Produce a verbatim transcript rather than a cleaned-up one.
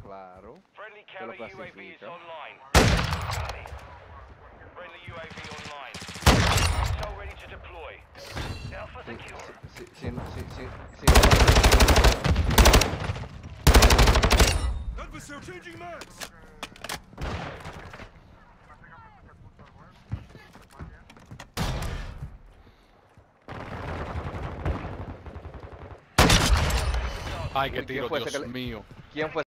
Claro. Friendly Que lo counter U A V is clasifica. online. Friendly U A V online. So ready to deploy. Alpha Sí, secure. sí, sí, sí, sí, sí, sí. Adversary changing mags! Ay, qué Uy, ¿quién tiro, fue ese Dios que le- mío. ¿Quién fue